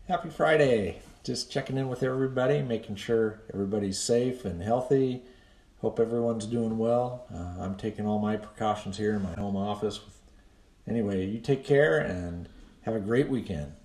Happy Friday. Just checking in with everybody, making sure everybody's safe and healthy. Hope everyone's doing well. I'm taking all my precautions here in my home office. Anyway, you take care and have a great weekend.